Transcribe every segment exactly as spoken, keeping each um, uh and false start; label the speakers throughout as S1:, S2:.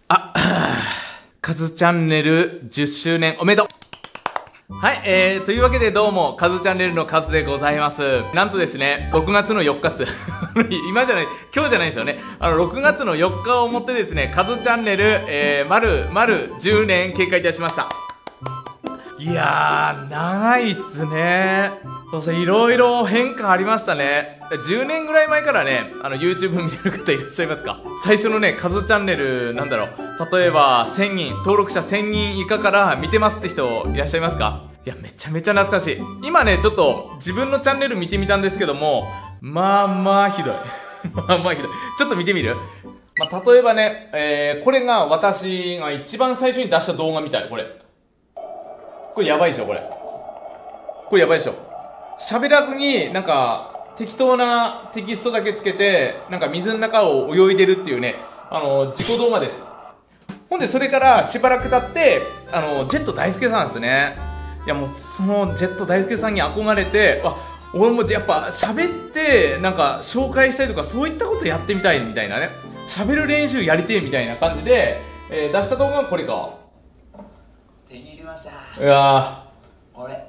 S1: あ、カズチャンネルじゅっしゅうねんおめでとう。はい、えー、というわけでどうも、カズチャンネルのカズでございます。なんとですね、ろくがつのよっかっす。今じゃない、今日じゃないですよね。あの、ろくがつのよっかをもってですね、カズチャンネル、えー、丸、丸じゅうねん経過いたしました。いやー、長いっすね。そうそう、いろいろ変化ありましたね。じゅうねんぐらい前からね、あの、YouTube 見てる方いらっしゃいますか？最初のね、カズチャンネル、なんだろう。例えば、せんにん、登録者せんにん以下から見てますって人いらっしゃいますか？いや、めちゃめちゃ懐かしい。今ね、ちょっと、自分のチャンネル見てみたんですけども、まあまあひどい。まあまあひどい。ちょっと見てみる？まあ、例えばね、えー、これが私が一番最初に出した動画みたい、これ。これやばいでしょ、これ。これやばいでしょ。喋らずに、なんか、適当なテキストだけつけて、なんか水の中を泳いでるっていうね、あの、自己動画です。ほんで、それからしばらく経って、あの、ジェット大輔さんですね。いや、もう、その、ジェット大輔さんに憧れて、あ、俺もやっぱ喋って、なんか、紹介したりとか、そういったことやってみたいみたいなね。喋る練習やりてえみたいな感じで、えー、出した動画がこれか。
S2: 手に入れました。
S1: いや
S2: ーこれ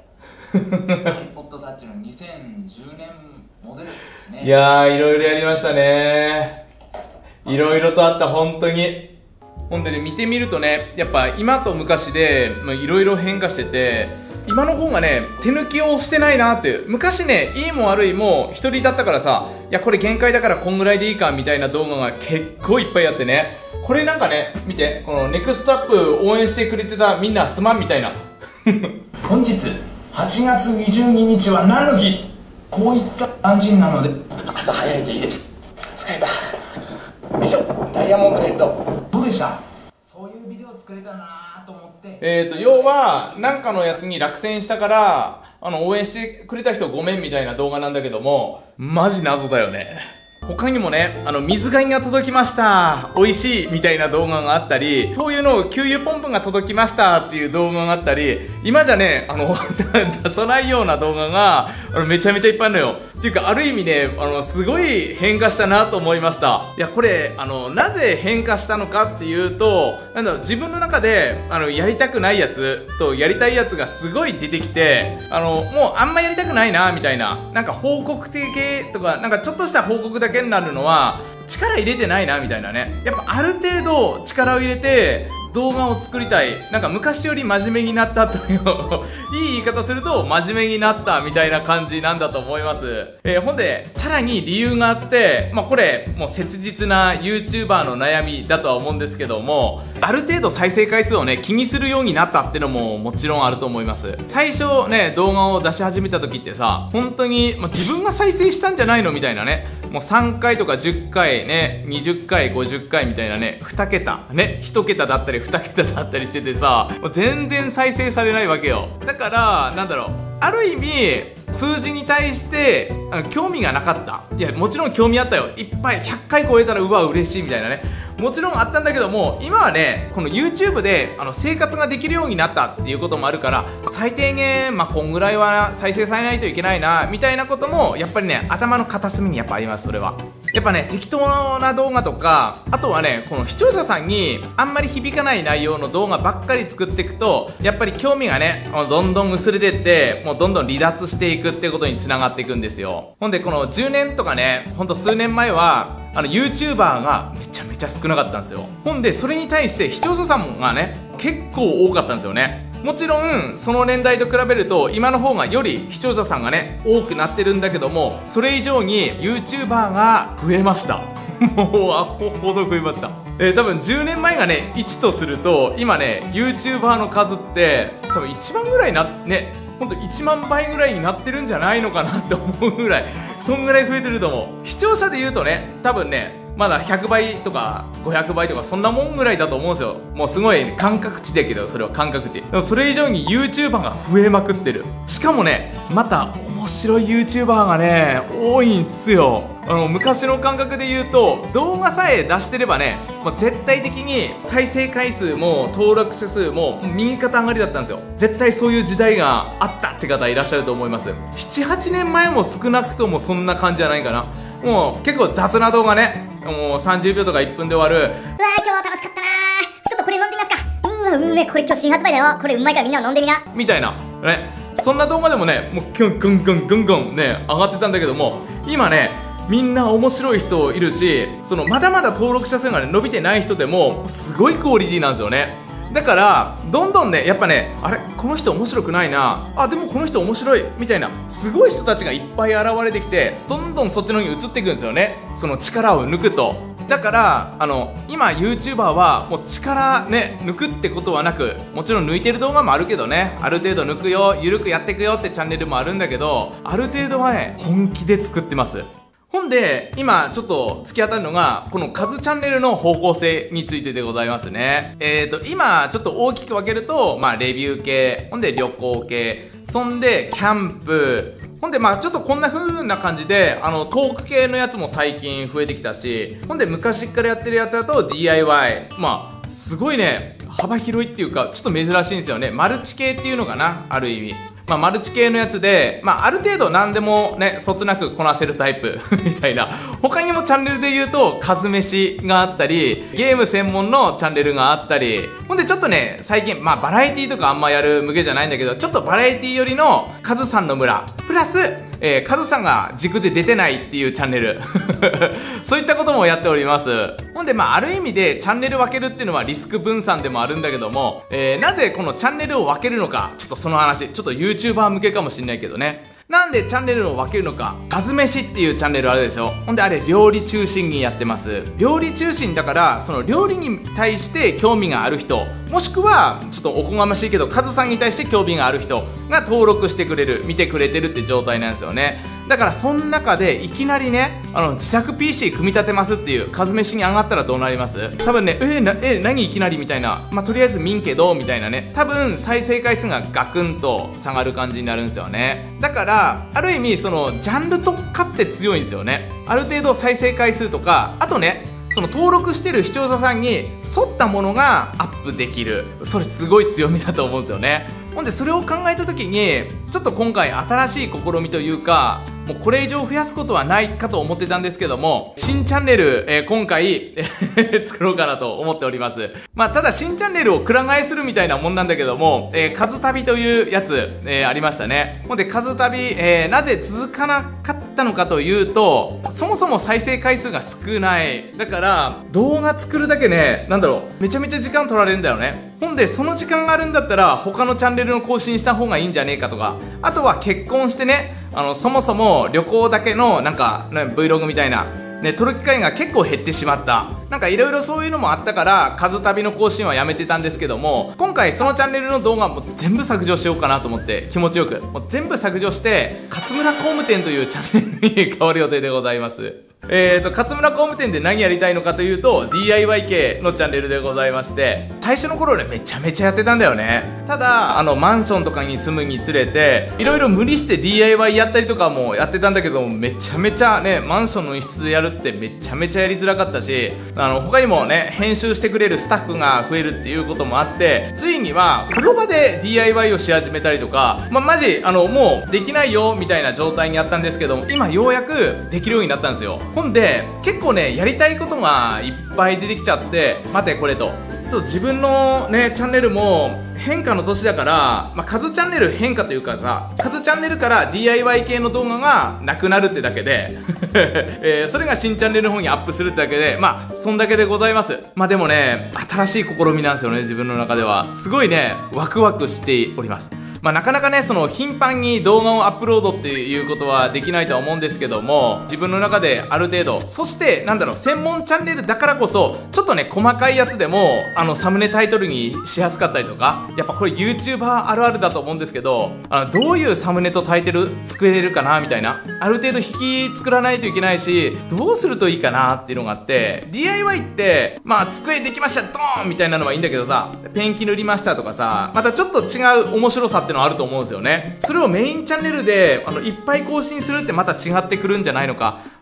S2: iPod Touch のにせんじゅうねんモデルですね。
S1: いやー、いろいろやりましたね。いろいろとあった、本当に。ほんでね、見てみるとね、やっぱ今と昔でいろいろ変化してて、今の方がね、手抜きをしてないなっていう。昔ね、いいも悪いも一人だったからさ、いや、これ限界だからこんぐらいでいいかみたいな動画が結構いっぱいあってね。これなんかね、見て、このネクストアップ応援してくれてたみんなすまんみたいな。
S2: 本日はちがつにじゅうににちは何の日？こういった感じなので朝早いといいです。疲れた。よいしょ。ダイヤモンドヘッドどうでした？そういうビデオ作れたなと思って。
S1: えーと要はなんかのやつに落選したからあの応援してくれた人ごめんみたいな動画なんだけども、マジ謎だよね。他にもね、あの、水がいが届きました。美味しいみたいな動画があったり、醤油の給油ポンプが届きましたっていう動画があったり、今じゃね、あの、出さないような動画が、あの、めちゃめちゃいっぱいあるのよ。っていうか、ある意味ね、あの、すごい変化したなと思いました。いや、これ、あの、なぜ変化したのかっていうと、なんだろう、自分の中で、あの、やりたくないやつと、やりたいやつがすごい出てきて、あの、もうあんまやりたくないな、みたいな。なんか報告的とか、なんかちょっとした報告だけになるのは力入れてないなみたいなね。やっぱある程度力を入れて動画を作りたい。なんか昔より真面目になったといういい言い方すると真面目になったみたいな感じなんだと思います。えー、ほんでさらに理由があって、まあこれもう切実な YouTuber の悩みだとは思うんですけども、ある程度再生回数をね気にするようになったってのももちろんあると思います。最初ね動画を出し始めた時ってさ、本当に、まあ、自分が再生したんじゃないのみたいなね、もうさんかいとかじゅっかいね、にじゅっかいごじゅっかいみたいなね、にけたね、いちけただったりにけただったりしててさ、もう全然再生されないわけよ。だからなんだろう、ある意味数字に対してあの興味がなかった。いやもちろん興味あったよ、いっぱいひゃっかい超えたらうわ嬉しいみたいなね、もちろんあったんだけども、今はねこの YouTube であの生活ができるようになったっていうこともあるから、最低限まあこんぐらいは再生されないといけないなみたいなこともやっぱりね頭の片隅にやっぱあります。それはやっぱね適当な動画とか、あとはねこの視聴者さんにあんまり響かない内容の動画ばっかり作っていくと、やっぱり興味がねどんどん薄れてって、もうどんどん離脱していくってことにつながっていくんですよ。ほんでこのじゅうねんとかね、ほんと数年前はあの YouTuber がめちゃめちゃ少なかったんですよ。ほんでそれに対して視聴者さんがね結構多かったんですよね。もちろんその年代と比べると今の方がより視聴者さんがね多くなってるんだけども、それ以上に YouTuber が増えました。もうアホほど増えました。えー、多分じゅうねんまえがねいちとすると、今ね YouTuber の数って多分いちまんぐらいなね、ほんといちまんばいぐらいになってるんじゃないのかなって思うぐらい、そんぐらい増えてると思う。視聴者で言うとね、多分ねまだひゃくばいとかごひゃくばいとかそんなもんぐらいだと思うんですよ。もうすごい感覚値だけど、それは感覚値。でもそれ以上に YouTuber が増えまくってる。しかもねまた面白い YouTuber がね多いんですよ。あの昔の感覚で言うと、動画さえ出してればねもう絶対的に再生回数も登録者数も右肩上がりだったんですよ。絶対そういう時代があったって方いらっしゃると思います。ななはちねんまえも少なくともそんな感じじゃないかな。もう結構雑な動画ね、もうさんじゅうびょうとかいっぷんで終わる、うわー今日は楽しかったなー
S3: あうめえ、これ今日新発売だよ、これうまいからみんな飲んでみな
S1: みたいなね、そんな動画でもね、もうキュングングングングンね上がってたんだけども、今ねみんな面白い人いるし、そのまだまだ登録者数が、ね、伸びてない人でもすごいクオリティなんですよね。だからどんどんねやっぱね、あれこの人面白くないな、あでもこの人面白いみたいなすごい人たちがいっぱい現れてきて、どんどんそっちの方に移っていくんですよね、その力を抜くと。だからあの今 YouTuber はもう力ね抜くってことはなく、もちろん抜いてる動画もあるけどね、ある程度抜くよ、ゆるくやっていくよってチャンネルもあるんだけど、ある程度はね本気で作ってます。ほんで、今ちょっと突き当たるのが、このカズチャンネルの方向性についてでございますね。えーと、今ちょっと大きく分けると、まあレビュー系、ほんで旅行系、そんでキャンプ、ほんでまあちょっとこんな風な感じで、あのトーク系のやつも最近増えてきたし、ほんで昔からやってるやつだと ディーアイワイ、まあすごいね、幅広いっていうか、ちょっと珍しいんですよね。マルチ系っていうのかな、ある意味。まあ、マルチ系のやつで、まあ、ある程度何でもね、そつなくこなせるタイプみたいな。他にもチャンネルで言うと、数飯があったり、ゲーム専門のチャンネルがあったり、ほんでちょっとね、最近、まあ、バラエティとかあんまやる向けじゃないんだけど、ちょっとバラエティ寄りのカズさんの村、プラス、えー、カズさんが軸で出てないっていうチャンネル。そういったこともやっております。ほんで、まあ、ある意味でチャンネル分けるっていうのはリスク分散でもあるんだけども、えー、なぜこのチャンネルを分けるのか、ちょっとその話、ちょっと YouTuber 向けかもしんないけどね。なんでチャンネルを分けるのか。カズ飯っていうチャンネルあるでしょ。ほんであれ料理中心にやってます。料理中心だから、その料理に対して興味がある人、もしくはちょっとおこがましいけどカズさんに対して興味がある人が登録してくれる、見てくれてるって状態なんですよね。だからその中でいきなりね、あの自作 ピーシー 組み立てますっていうカズ飯に上がったらどうなります？多分ね、えー、なえー、何いきなりみたいな、まあ、とりあえず見んけどみたいなね、多分再生回数がガクンと下がる感じになるんですよね。だからある意味そのジャンル特化って強いんですよね。ある程度再生回数とか、あとね、その登録してる視聴者さんに沿ったものがアップできる、それすごい強みだと思うんですよね。ほんでそれを考えた時に、ちょっと今回新しい試みというか、もうこれ以上増やすことはないかと思ってたんですけども、新チャンネル、えー、今回作ろうかなと思っております。まあただ新チャンネルをくら替えするみたいなもんなんだけども、えー、カズ旅というやつ、えー、ありましたね。ほんでカズ旅、えー、なぜ続かなかったのかというと、そもそも再生回数が少ない。だから動画作るだけね、なんだろう、めちゃめちゃ時間取られるんだよね。ほんでその時間があるんだったら他のチャンネルの更新した方がいいんじゃねえかとか、あとは結婚してね、あのそもそも旅行だけのなんか、ね、Vlog みたいなね、撮る機会が結構減ってしまった。なんかいろいろそういうのもあったから、カズ旅の更新はやめてたんですけども、今回そのチャンネルの動画も全部削除しようかなと思って、気持ちよく。もう全部削除して、勝村工務店というチャンネルに変わる予定でございます。えーと、勝村工務店で何やりたいのかというと、ディーアイワイ 系のチャンネルでございまして、最初の頃ね、めちゃめちゃやってたんだよね。ただ、あの、マンションとかに住むにつれて、いろいろ無理して ディーアイワイ やったりとかもやってたんだけども、めちゃめちゃね、マンションの一室でやるってめちゃめちゃやりづらかったし、あの、他にもね、編集してくれるスタッフが増えるっていうこともあって、ついには、風呂場で ディーアイワイ をし始めたりとか、まあ、マジ、あの、もうできないよ、みたいな状態にあったんですけども、今ようやくできるようになったんですよ。ほんで、結構ね、やりたいことがいっぱい出てきちゃって、待てこれと。ちょっと自分のね、チャンネルも変化の年だから、まあ、カズチャンネル変化というかさ、カズチャンネルから ディーアイワイ 系の動画がなくなるってだけで、えー、それが新チャンネルの方にアップするってだけで、まあ、そんだけでございます。まあでもね、新しい試みなんですよね、自分の中では。すごいね、ワクワクしております。まあ、なかなかね、その頻繁に動画をアップロードっていうことはできないとは思うんですけども、自分の中である程度、そしてなんだろう、専門チャンネルだからこそ、ちょっとね、細かいやつでもあのサムネタイトルにしやすかったりとか、やっぱこれ YouTuber あるあるだと思うんですけど、あのどういうサムネとタイトル作れるかなみたいな、ある程度引き作らないといけないし、どうするといいかなっていうのがあって、 ディーアイワイ ってまあ机できましたドーンみたいなのはいいんだけどさ、ペンキ塗りましたとかさ、またちょっと違う面白さってのあると思うんですよね。それをメインチャンネルであのいっぱい更新するってまた違ってくるんじゃないのか。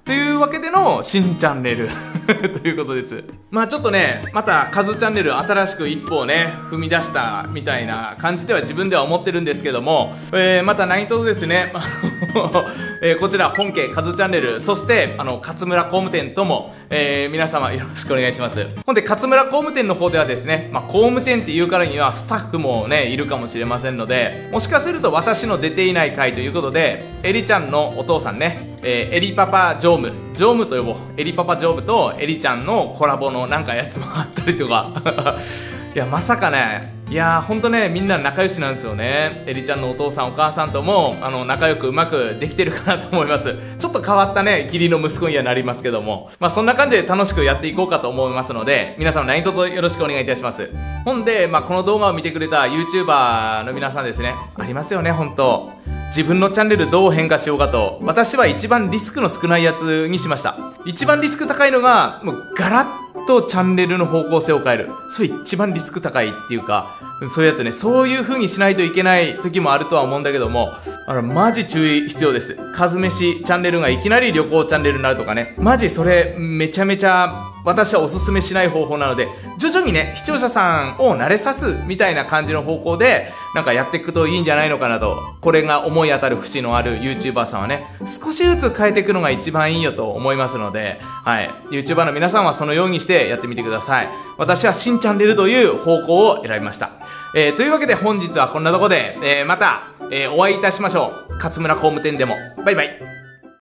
S1: というわけでの新チャンネルということです。まあちょっとね、またカズチャンネル新しく一歩をね、踏み出したみたいな感じでは自分では思ってるんですけども、えー、また何卒ですね、えー、こちら本家カズチャンネル、そしてあの勝村工務店とも、えー、皆様よろしくお願いします。ほんで勝村工務店の方ではですね、まあ工務店っていうからにはスタッフもねいるかもしれませんので、もしかすると私の出ていない回ということで、エリちゃんのお父さんね、えー、エリパパ常務常務と呼ぼう、エリパパ常務とエリちゃんのコラボのなんかやつもあったりとかいやまさかね、いやーほんとねみんな仲良しなんですよね。エリちゃんのお父さんお母さんともあの仲良くうまくできてるかなと思います。ちょっと変わったね義理の息子にはなりますけども、まあそんな感じで楽しくやっていこうかと思いますので、皆様何卒よろしくお願いいたします。ほんで、まあこの動画を見てくれた YouTuber の皆さんですね、ありますよね。ほんと自分のチャンネルどう変化しようかと、私は一番リスクの少ないやつにしました。一番リスク高いのがもうガラッとチャンネルの方向性を変える、それ一番リスク高いっていうか、そういうやつね、そういう風にしないといけない時もあるとは思うんだけども、あのマジ注意必要です。カズ飯チャンネルがいきなり旅行チャンネルになるとかね、マジそれめちゃめちゃ私はおすすめしない方法なので、徐々にね視聴者さんを慣れさすみたいな感じの方向でなんかやっていくといいんじゃないのかなと。これが思い当たる節のある YouTuber さんはね、少しずつ変えていくのが一番いいよと思いますので、はい、YouTuber の皆さんはそのようにしてやってみてください。私は新チャンネルという方向を選びました。えー、というわけで本日はこんなとこで、えー、また、えー、お会いいたしましょう。勝村工務店でも。バイバイ。